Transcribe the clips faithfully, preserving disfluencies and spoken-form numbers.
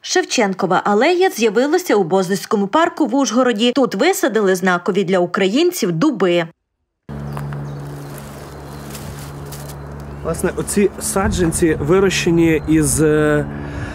Шевченкова алея з'явилася у Боздизькому парку в Ужгороді. Тут висадили знакові для українців дуби. Власне, оці саджанці вирощені із е,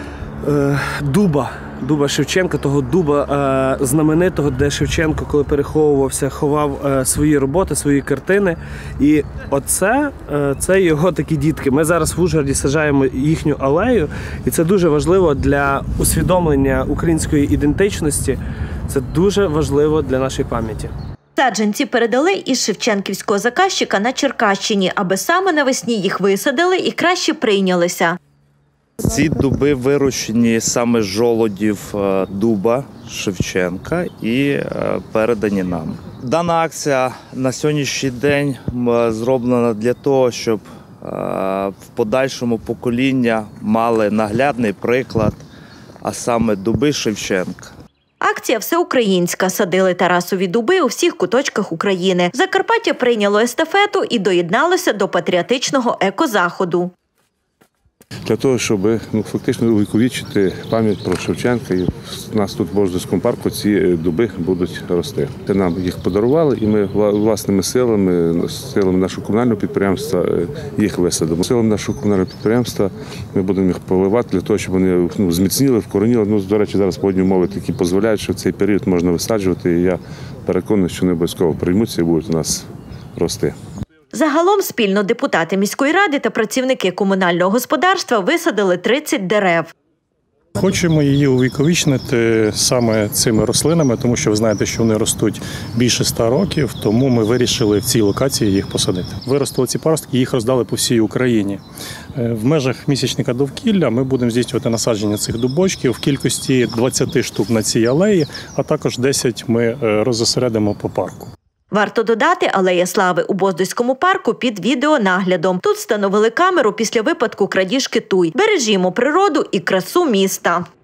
е, дуба, дуба Шевченка, того дуба е, знаменитого, де Шевченко, коли переховувався, ховав е, свої роботи, свої картини. І оце, е, це його такі дітки. Ми зараз в Ужгороді саджаємо їхню алею, і це дуже важливо для усвідомлення української ідентичності. Це дуже важливо для нашої пам'яті. Саджанці передали із шевченківського заказчика на Черкащині, аби саме навесні їх висадили і краще прийнялися. Ці дуби вирощені саме з жолодів дуба Шевченка і передані нам. Дана акція на сьогоднішній день зроблена для того, щоб в подальшому покоління мали наглядний приклад, а саме дуби Шевченка. Акція всеукраїнська. Садили Тарасові дуби у всіх куточках України. Закарпаття прийняло естафету і доєдналося до патріотичного екозаходу. Для того, щоб ну, фактично увіковічити пам'ять про Шевченка, і у нас тут в Боздизькому парку ці дуби будуть рости. Нам їх подарували, і ми власними силами, силами нашого комунального підприємства їх висадимо. Силами нашого комунального підприємства ми будемо їх поливати для того, щоб вони ну, зміцніли, вкореніли. Ну, до речі, зараз погодні умови такі дозволяють, що в цей період можна висаджувати, і я переконаний, що вони обов'язково приймуться і будуть у нас рости. Загалом спільно депутати міської ради та працівники комунального господарства висадили тридцять дерев. Хочемо її увіковічнити саме цими рослинами, тому що ви знаєте, що вони ростуть більше ста років, тому ми вирішили в цій локації їх посадити. Виростили ці паростки, їх роздали по всій Україні. В межах місячника довкілля ми будемо здійснювати насадження цих дубочків в кількості двадцяти штук на цій алеї, а також десять ми розосередимо по парку. Варто додати, алея слави у Боздизькому парку під відеонаглядом. Тут встановили камеру після випадку крадіжки туй. Бережімо природу і красу міста.